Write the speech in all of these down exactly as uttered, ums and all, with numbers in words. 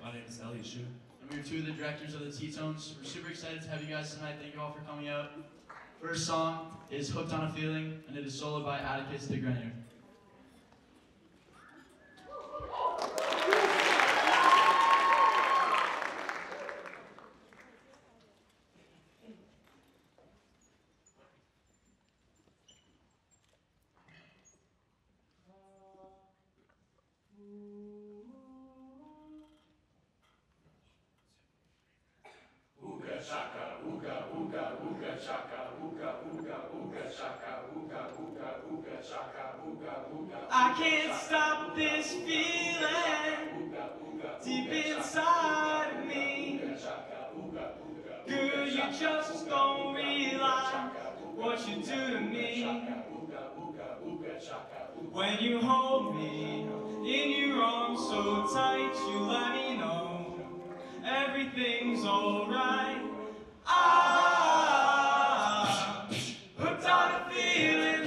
My name is Elliot Shu. And we're two of the directors of the T-Tones. We're super excited to have you guys tonight. Thank you all for coming out. First song is Hooked on a Feeling, and it is soloed by Atticus de Grenier. Shaka, ooga, ooga, ooga, shaka, ooga, ooga, ooga, shaka, ooga, ooga, ooga, shaka, ooga, ooga. I can't stop this feeling deep inside of me. Girl, you just don't realize what you do to me. When you hold me in your arms so tight, you let me know everything's alright. I'm hooked on a feeling.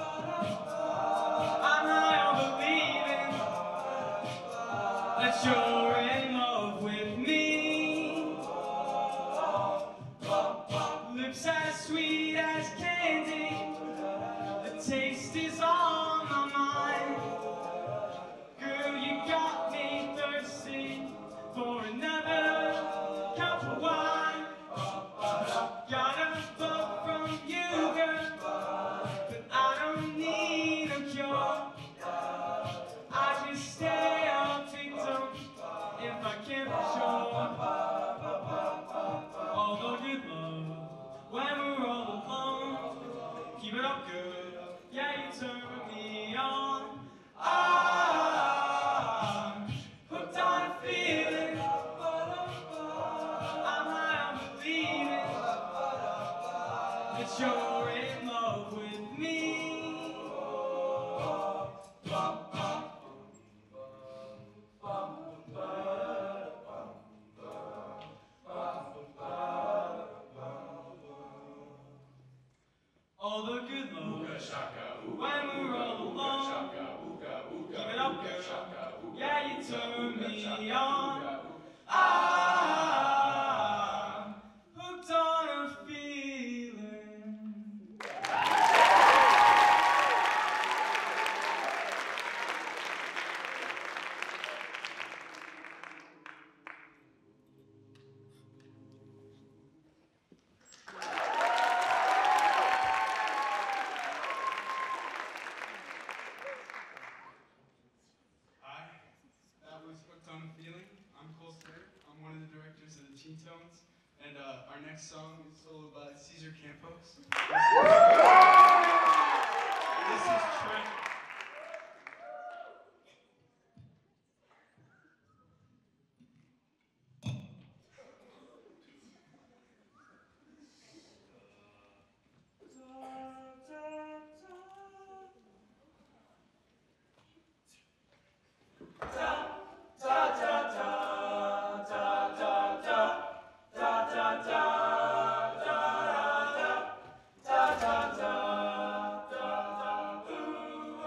I'm high on believing that you're in love with me. Lips as sweet as candy, the taste is on my mind. Girl, you got me thirsty for another cup of wine. Got a book from you, girl, but I don't need a cure. I just stay on victim if I can't be sure. Although you love when we're all alone, keep it up, good. Yeah, you turn me on. I'm hooked on a feeling. I'm high on believing that you're in love with me. All the good love when we're all alone. Keep it up, girl. Yeah, you turn me on. I'm hooked on a feeling. Hi, that was Hooked on a Feeling. I'm Cole Slater. I'm one of the directors of the T-Tones. And uh, our next song is soloed by Caesar Campos. This is Treasure. Ooh,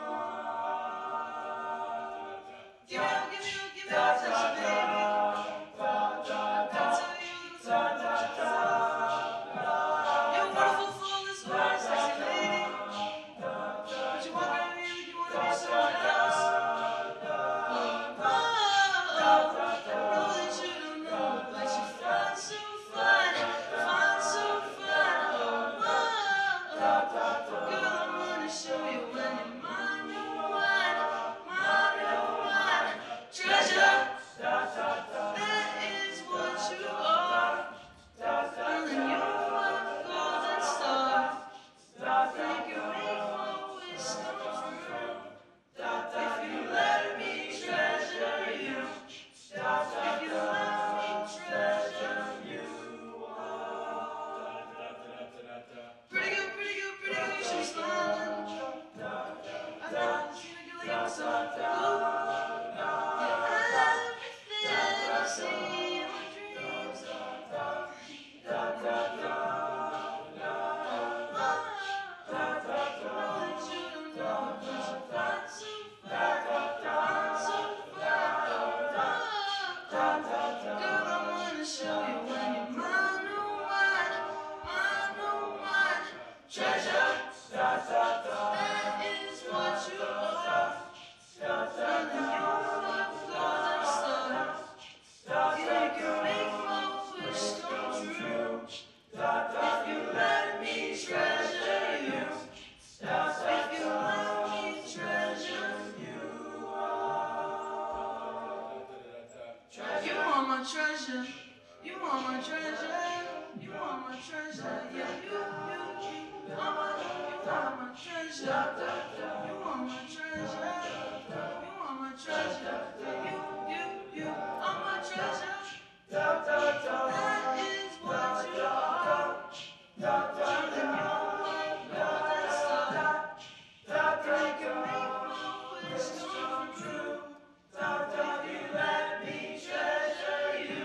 my treasure. You are my treasure. You are my treasure. Yeah, you, you, you are my, you are my treasure. You are my treasure. You are my treasure. You, you, you are my treasure. That is what you are. Darling, you're my golden star. You can make my wish come true. If you let me treasure you.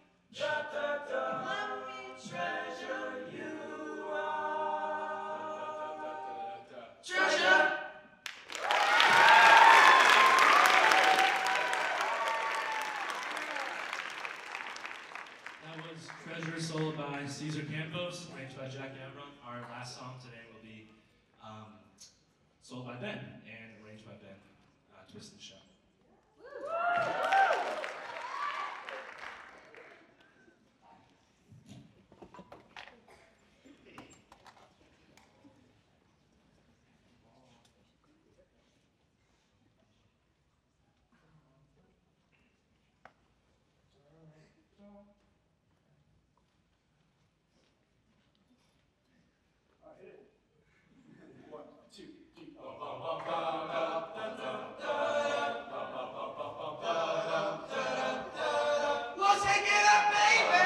Let me treasure you. Treasure. That was Treasure solo by Caesar Campos, arranged by Jack Avron. Our last song today will be um, solo by Ben and arranged by Ben, uh, Twist and Shout. One, two, three. We'll take it up, baby.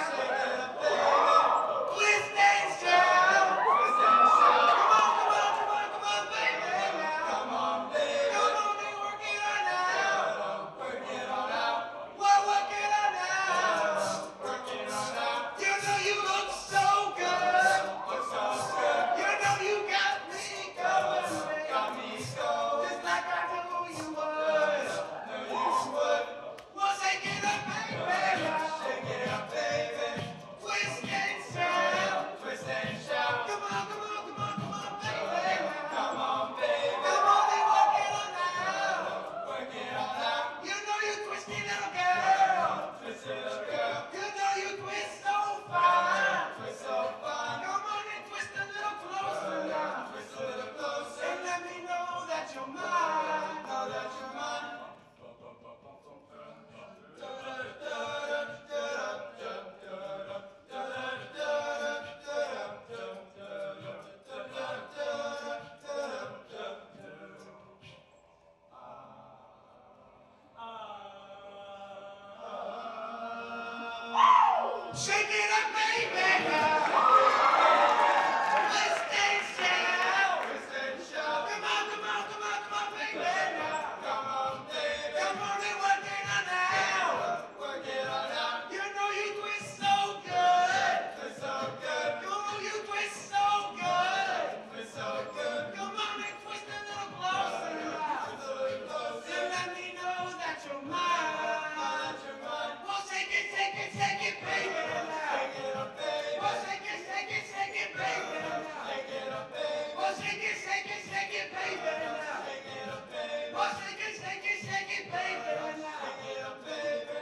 Twist and shout. Come on, come on, come on, come on, baby. Come on, baby. Come on and work it on out. Work it on out. Well, work it on out. Work it on out. You know you look so good. Look so good. You know you got me going. Got me going. Just like I knew you would. Knew you would. We'll take it up, baby. Shake it up, baby. Twist and shout. Twist and shout. Come on, come on, come on, come on, baby. Come on, baby. Come on and work it on out. Work it on out. You know you twisty little girl. Twisty little girl. You know you twist so fine. Twist so fine. Come on and twist a little closer now. Twist a little closer. And let me know that you're mine. Know that you're mine. Shake it up, baby. Twist and shout. Twist and shout. Come on, come on, come on, come on, baby. Come on, baby. Come on and work it on out. Work it on out. You know you twist so good. Twist so good. Come on, you twist so good. Twist so good. Come on and twist a little closer now. Twist a little closer. And let me know that you're mine. That you're mine. Well, shake it, shake it, shake it, baby. Shake it up, baby. Well, shake it, shake it, shake it, baby. Shake it up, baby. Well, shake it, shake it, shake it, baby. Shake it up, baby. Well, shake it, shake it, shake it, baby. Shake it up, baby.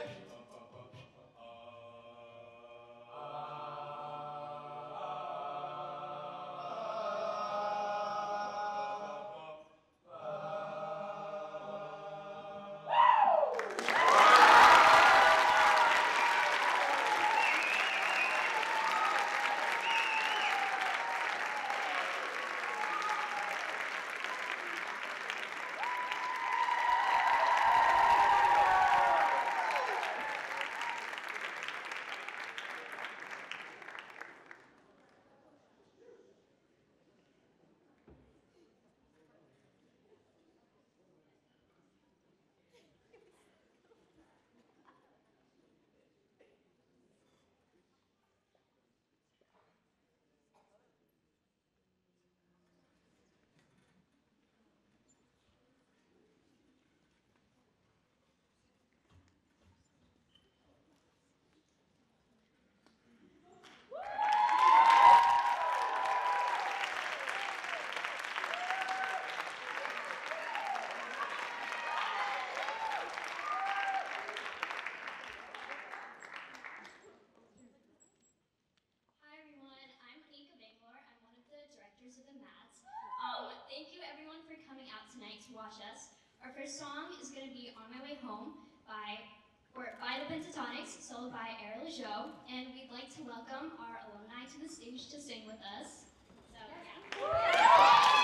Hi everyone, I'm Anika Bangalore. I'm one of the directors of the Mats. Um, thank you everyone for coming out tonight to watch us. Our first song is going to be On My Way Home by, or by the Pentatonics. soloed by Errol Joe, and we'd like to welcome our alumni to the stage to sing with us. So, yeah.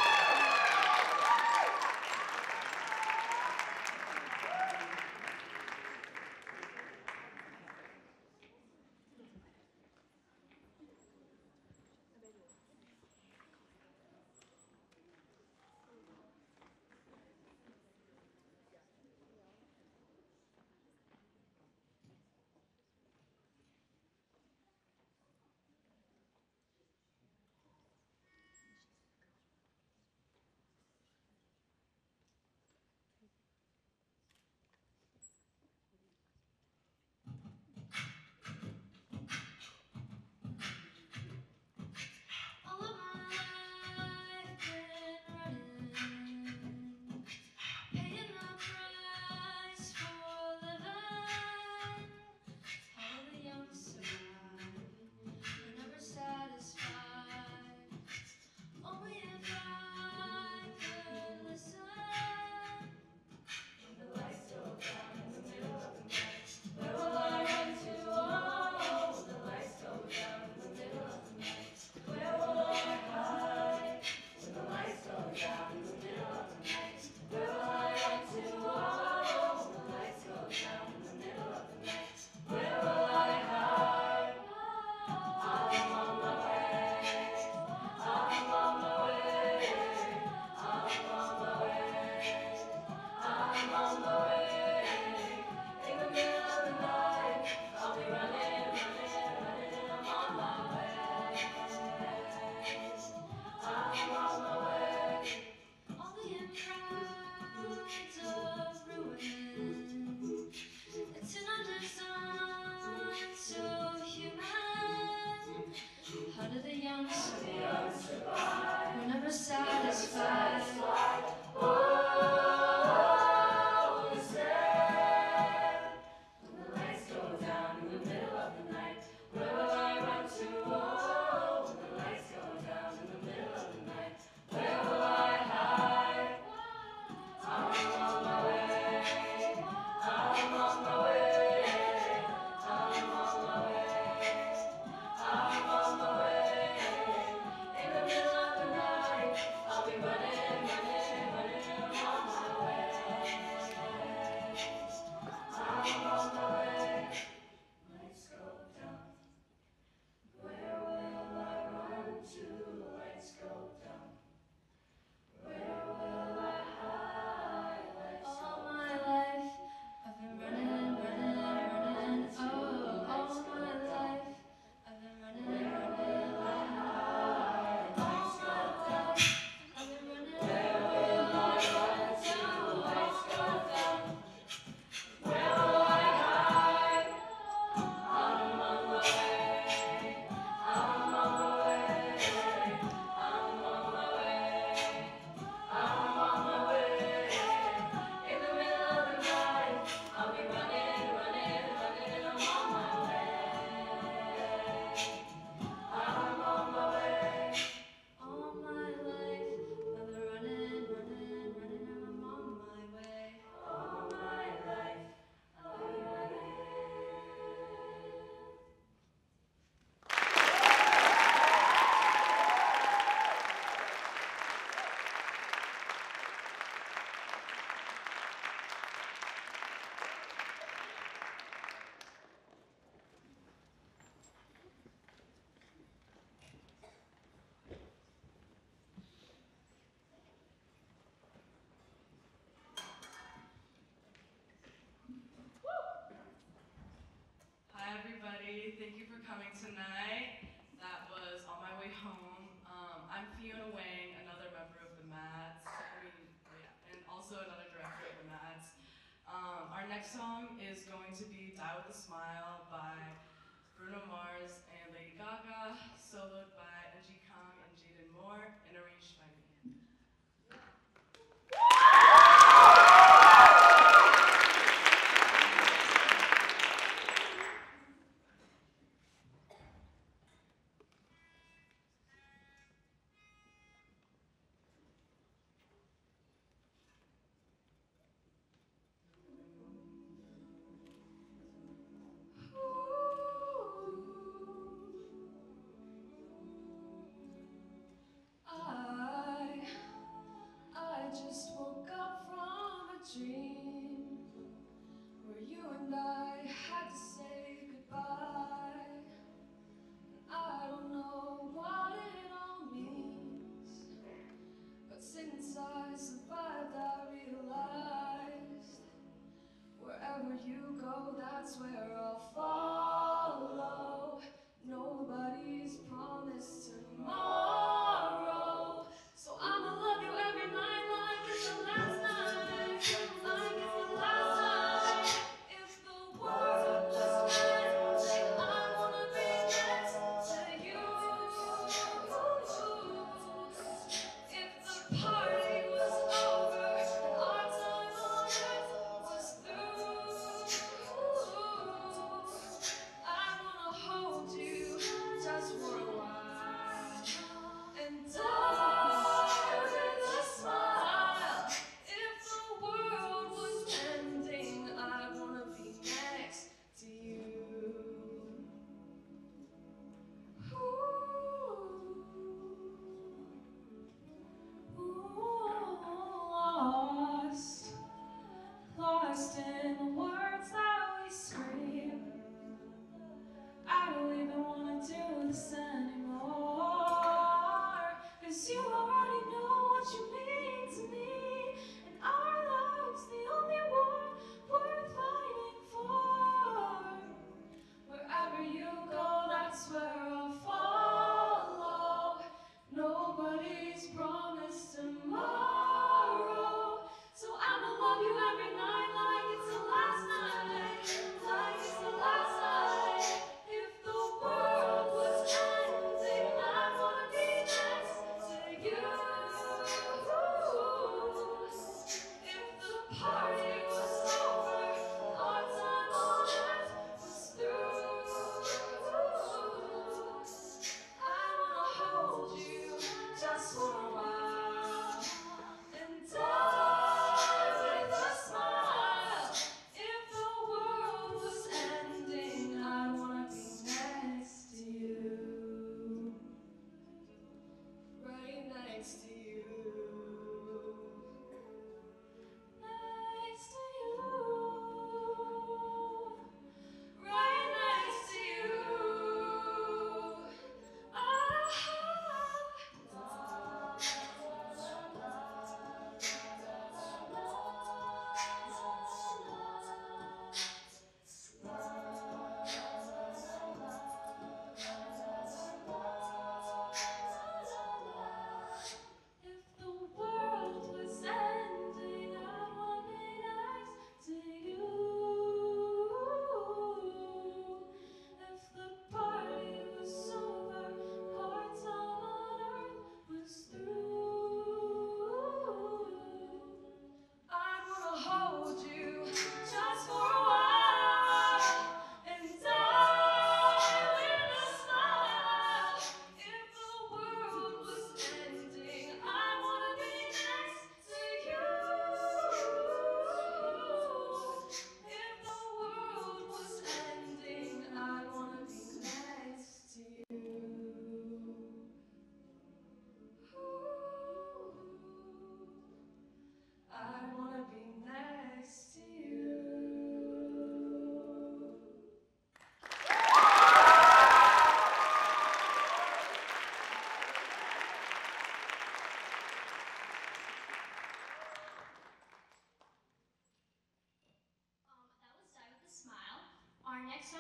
All of my life been running, paying the price for living. How do the young survive? They're never satisfied. Only if I could listen. When the lights go down in the middle of the night, where will I run to? Oh, when the lights go down in the middle of the night, where will I hide? When the lights go down in the middle of the night, where will I run to? Oh, when the lights go down in the middle of the night, where will I hide? I'm on my way. I'm on my way. I'm on my way. I'm on my way. In the middle of the night, I'll be running, running, running. I'm on my way. I'm on my way. All the crowds of ruin. It's an undesigned, so human. How do the young survive? We're never satisfied. Oh, listen. When the lights go down in the middle of the night, where will I run to? Oh, when the lights go down in the middle of the night, where will I hide? I'm on my way. I'm on my way. I'm on my way. I'm on my way. In the middle of the night, I'll be running, running, running. I'm on my way. I'm on my way. Lights go down. Where will I run to? Lights go down. Where will I hide? Lights go down. All my life, I've been running, running, running. Oh, all my life, I've been running, running, running. All my life, I've been running. Where will I run to? Lights go down. Where will I hide? I'm on my way. I'm on my way. I'm on my way. I'm on my way. In the middle of the night, I'll be running, running, running. I'm on my way. I'm on my way. All my life, I've been running, running, running. I'm on my way. All my life, I'll be running. Hi everybody, thank you for coming tonight. That was On My Way Home. Um, I'm Fiona Wang, another member of the Mats. I mean, yeah, and also another director of the Mats. Um, our next song is going to be Die With a Smile by Bruno Mars and Lady Gaga, soloed by Angie Kong and Jaden Moore, and arranged by me. Ooh.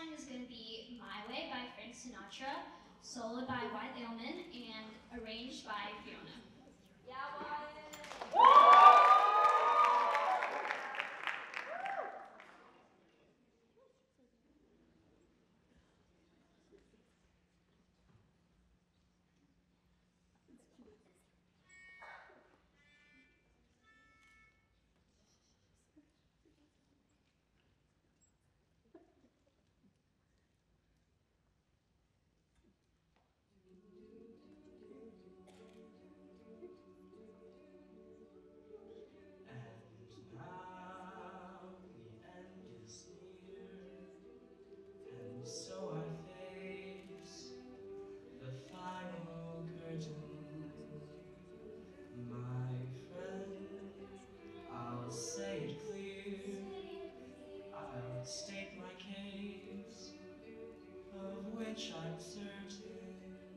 song is going to be My Way by Frank Sinatra, soloed by Wyatt Edelman, and arranged by Fiona. Yeah, Wyatt. And now the end is near, and so I face the final curtain. My friend, I'll say it clear, I'll state my case, of which I'm certain.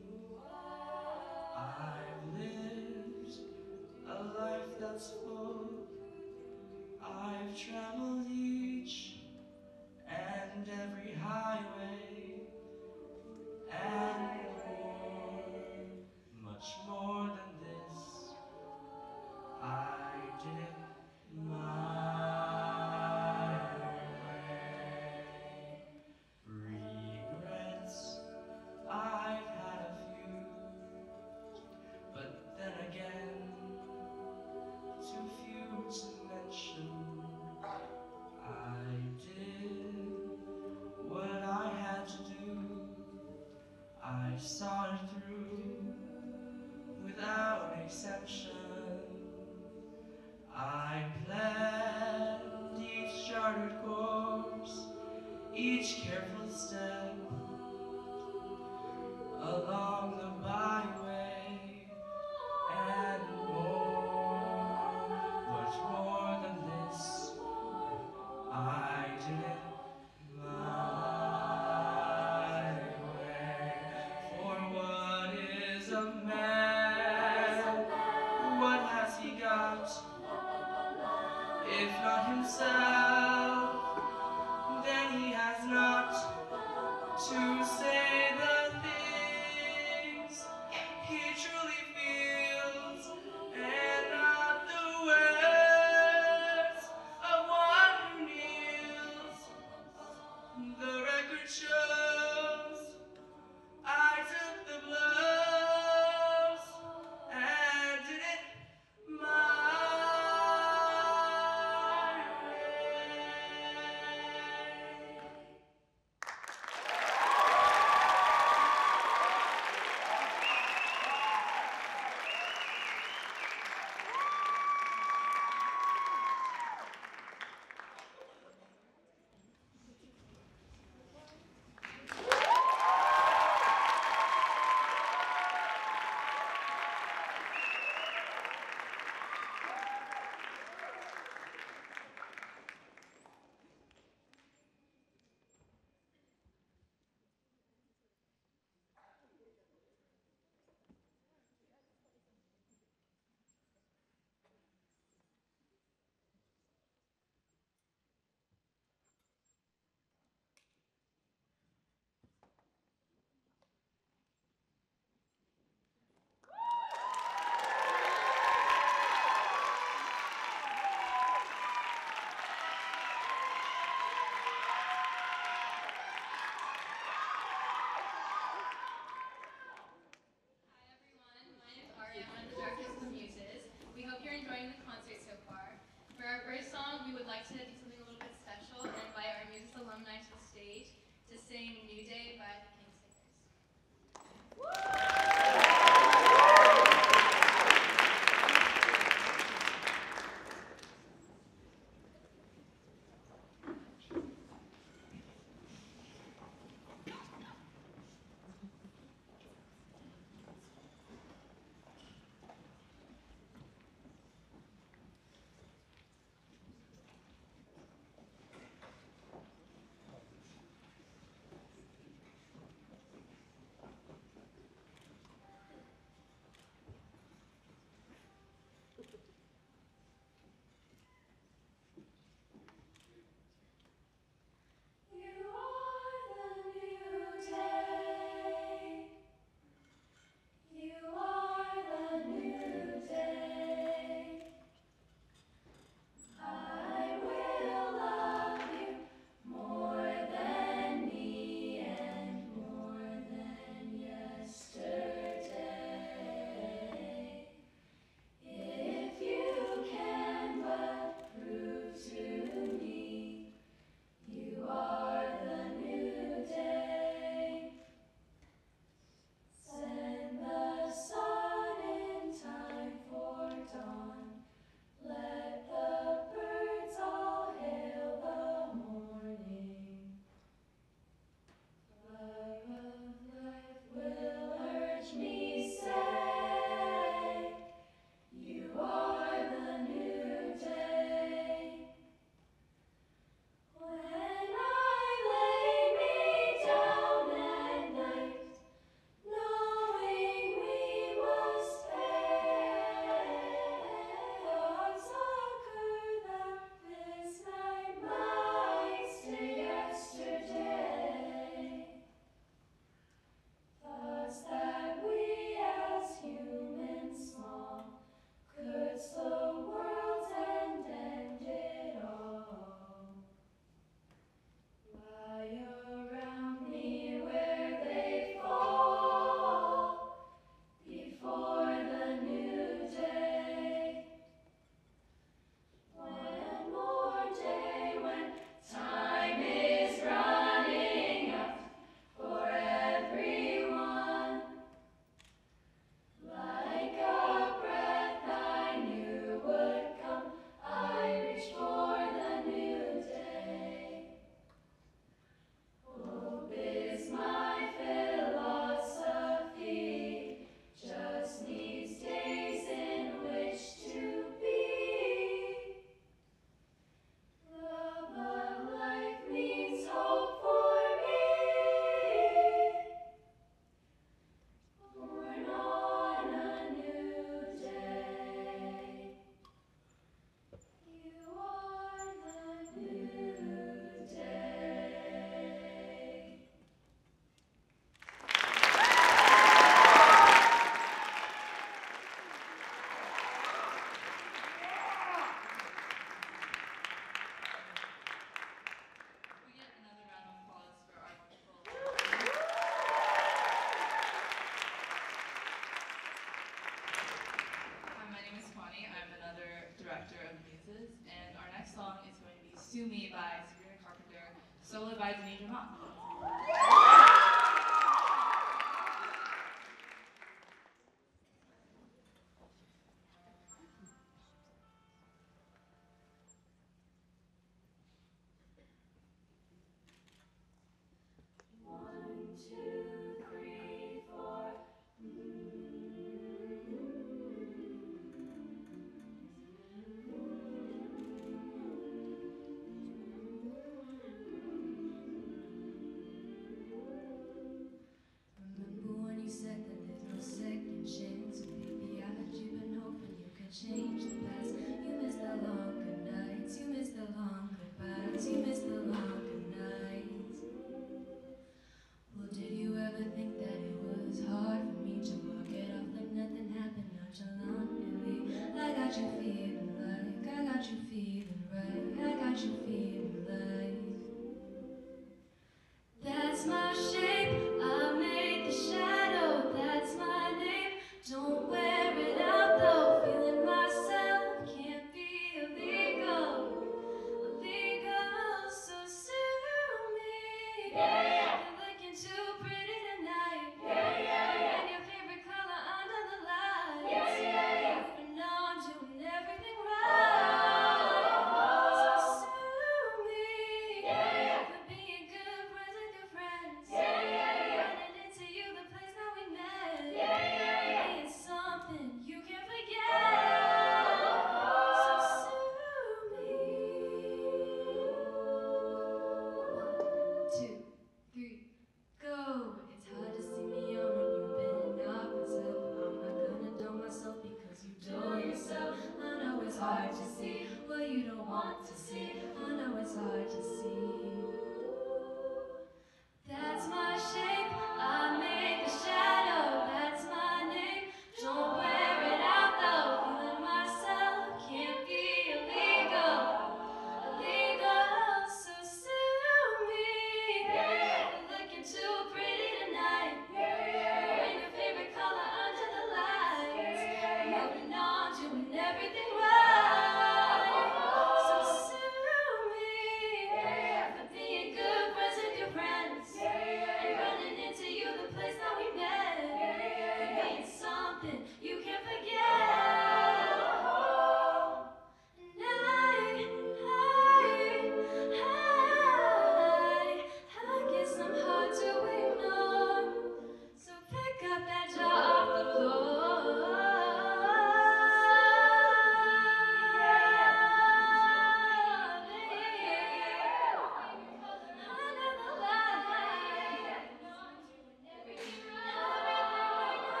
I've lived a life that's full, I've traveled each and every highway, and more, much more than this, I did it my way. Regrets, I've had a few, but then again, too few to mention. I did what I had to do, I saw it through without exception. I planned each chartered course, each careful step along the byway, and more, much more than this, I did it my way. For what is a man? What has he got? If not himself, then he has not to say the things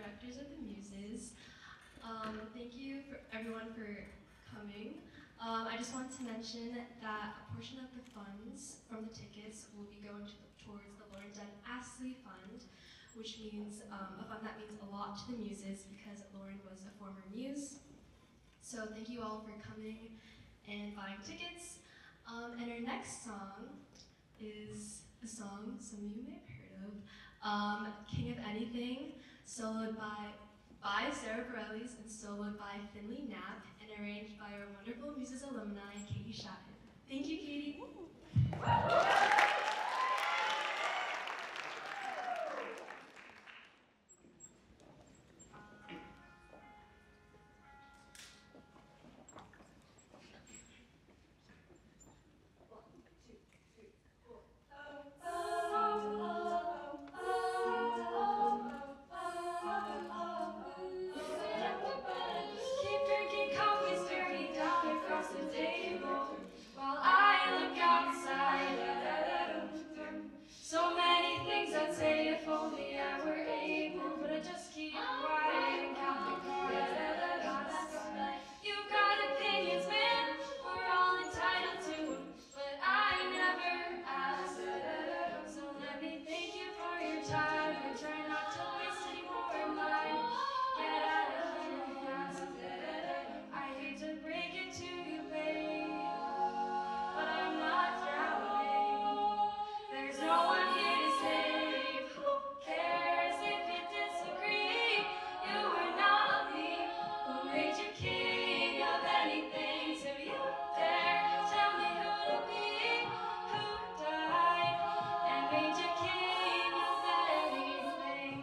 Directors of the Muses. Um, thank you for everyone for coming. Um, I just wanted to mention that a portion of the funds from the tickets will be going to the, towards the Lauren Dunn Astley Fund, which means um, a fund that means a lot to the Muses because Lauren was a former Muse. So thank you all for coming and buying tickets. Um, and our next song is a song some of you may have heard of, um, King of Anything, soloed by, by Sarah Bareilles and soloed by Finley Knapp, and arranged by our wonderful Muses alumni, Katie Shatton. Thank you, Katie. Keep drinking coffee, stare me down across the table while I look outside. So many things I'd say if only I were able, but I just keep quiet and count the cards that pass by. You've got opinions, man, we're all entitled to them, but I never asked. So let me thank you for your time and try not to waste any more of mine. Get out of here fast. I hate to break it to you, babe, but I'm not drowning. There's no one here to save. Who cares if you disagree? You are not me. Who made you king of anything? So you dare tell me who to be? Who died and made you king of anything?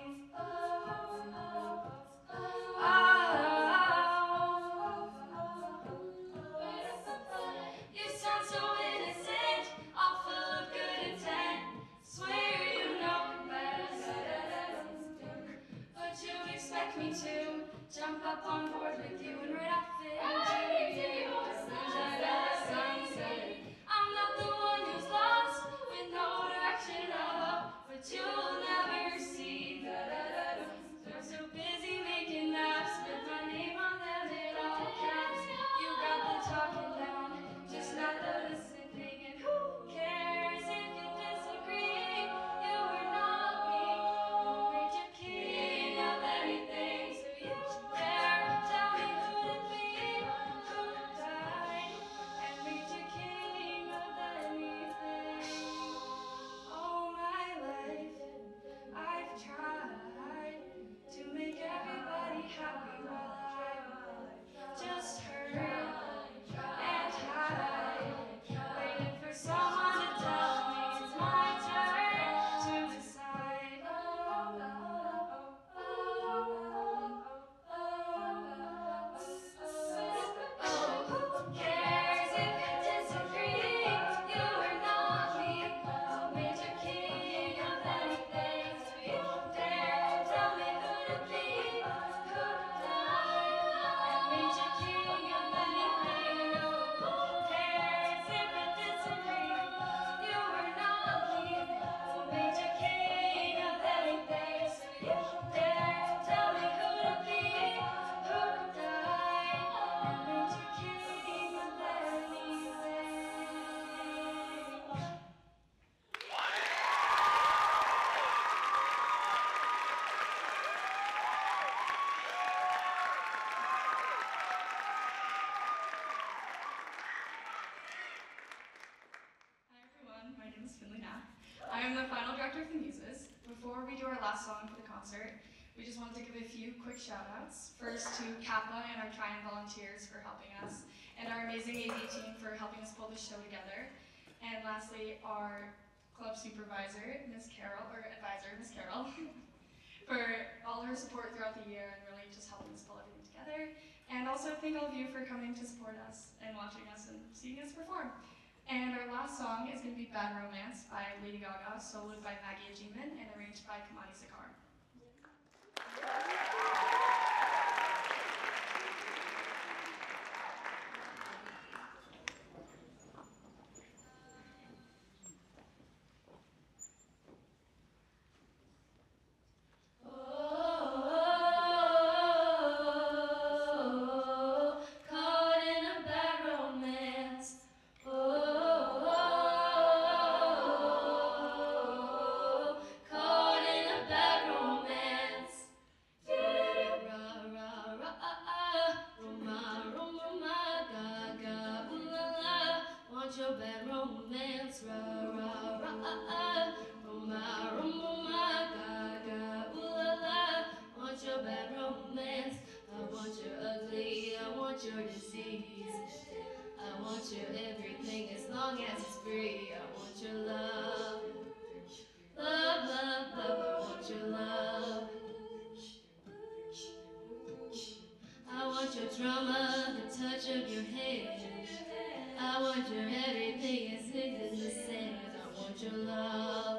You sound so innocent, all full of good intent. Swear you know best, but you expect me to jump up on board with you and right off into your sunset. I'm not the one who's lost with no direction at all, but you'll never see. They're so busy making maps with my name on them in all caps. You got the talking down, just not the listening. And who cares if you disagree? You are not me. Who made you king of anything? So you dare tell me who to be? Who died and made you king of anything? All my life I've tried to make everybody happy while I just heard and hide, waiting for someone to tell me it's my turn to decide. Oh, who cares if you disagree? You are not me. Who made you king of anything? So you dare tell me who to be? Who died and made you king of anything? Oh, who cares if you disagree? You are not me. Who made you king of anything? So you dare tell me who to be? Who died and made you king of anything? Hi everyone, my name is Finley Knapp. I am the final director of the Muses. Before we do our last song for the concert, we just wanted to give a few quick shout outs. First to Kappa and our Tryon volunteers for helping us, and our amazing A V team for helping us pull this show together. And lastly, our club supervisor, Miss Carol, or advisor, Miss Carol, for all her support throughout the year and really just helping us pull everything together. And also thank all of you for coming to support us and watching us and seeing us perform. And our last song is going to be Bad Romance by Lady Gaga, soloed by Maggie Ajiman and arranged by Kamani Sakar. Oh, drama, the touch of your hand. I want your everything as big as the sand. I want your love.